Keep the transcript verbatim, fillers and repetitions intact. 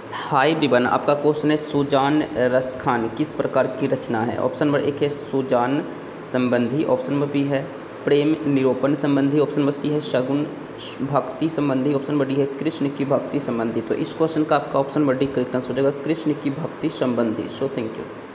हाय Vivian, आपका question है सुजान रसखान किस प्रकार की रचना है। ऑप्शन नंबर एक है सुजान संबंधी, ऑप्शन नंबर बी है प्रेम निरूपण संबंधी, ऑप्शन नंबर सी है शगुन भक्ति संबंधी, ऑप्शन नंबर डी है कृष्ण की भक्ति संबंधी। तो इस क्वेश्चन का आपका option number D correct answer हो जाएगा, कृष्ण की भक्ति संबंधी। So thank you.